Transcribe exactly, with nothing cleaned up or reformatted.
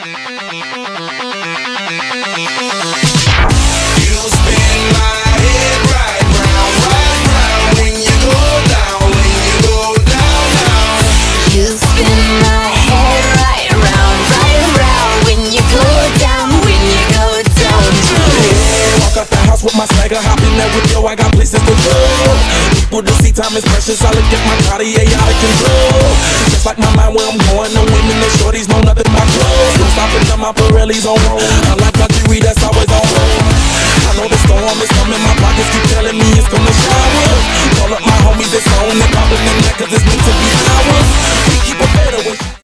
With my swagger, hop in there with yo, I got places to go. People to see, time is precious. I look at my Cartier out of control. Just like my mind where I'm going, the women, the shorties know nothing but clothes. No stopping them, my Pirelli's on roll.